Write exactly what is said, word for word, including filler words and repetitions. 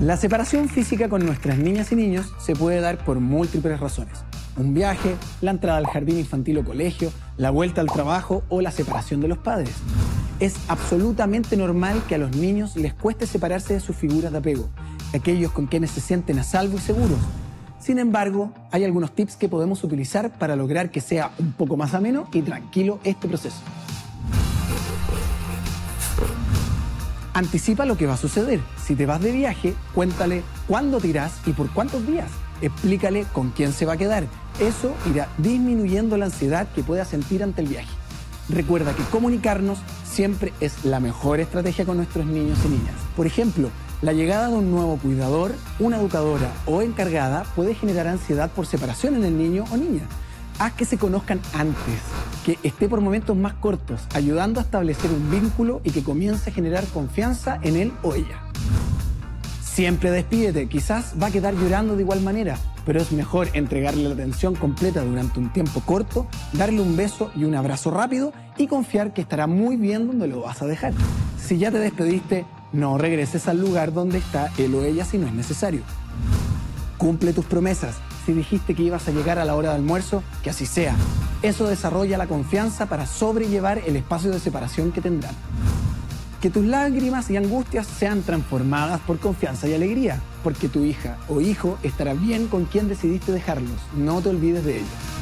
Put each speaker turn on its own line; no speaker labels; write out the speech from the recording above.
La separación física con nuestras niñas y niños se puede dar por múltiples razones. Un viaje, la entrada al jardín infantil o colegio, la vuelta al trabajo o la separación de los padres. Es absolutamente normal que a los niños les cueste separarse de sus figuras de apego, aquellos con quienes se sienten a salvo y seguros. Sin embargo, hay algunos tips que podemos utilizar para lograr que sea un poco más ameno y tranquilo este proceso. Anticipa lo que va a suceder. Si te vas de viaje, cuéntale cuándo te irás y por cuántos días. Explícale con quién se va a quedar. Eso irá disminuyendo la ansiedad que pueda sentir ante el viaje. Recuerda que comunicarnos siempre es la mejor estrategia con nuestros niños y niñas. Por ejemplo, la llegada de un nuevo cuidador, una educadora o encargada puede generar ansiedad por separación en el niño o niña. Haz que se conozcan antes, que esté por momentos más cortos, ayudando a establecer un vínculo y que comience a generar confianza en él o ella. Siempre despídete, quizás va a quedar llorando de igual manera, pero es mejor entregarle la atención completa durante un tiempo corto, darle un beso y un abrazo rápido y confiar que estará muy bien donde lo vas a dejar. Si ya te despediste, no regreses al lugar donde está él o ella si no es necesario. Cumple tus promesas. Si dijiste que ibas a llegar a la hora de almuerzo, que así sea. Eso desarrolla la confianza para sobrellevar el espacio de separación que tendrán. Que tus lágrimas y angustias sean transformadas por confianza y alegría, porque tu hija o hijo estará bien con quien decidiste dejarlos. No te olvides de ello.